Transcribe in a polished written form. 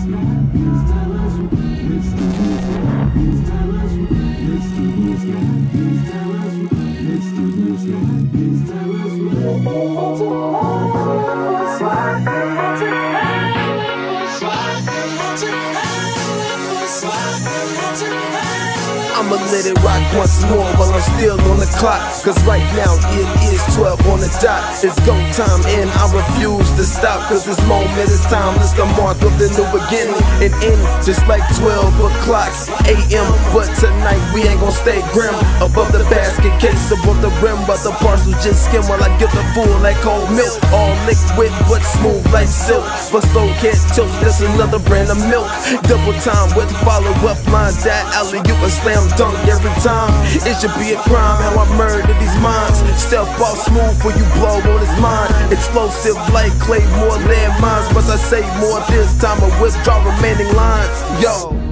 I'ma let it rock once more while I'm still on the clock, cause right now it is 12 on the dot. It's go time and I refuse to stop, cause this moment is timeless, the mark of the new beginning. And end just like 12 o'clock a.m. But tonight we ain't gon' stay grim. Above the basket case, above the rim, but the parcels just skim while I give the full like cold milk. All liquid but smooth like silk. For slow cat tilt, that's another brand of milk. Double time with follow-up lines, that alley-oop and slam dunk every time. It should be a crime how I murder these minds. Step off smooth for you blow on his mind. Explosive like clay, more landmines. Must I say more this time or withdraw remaining lines? Yo.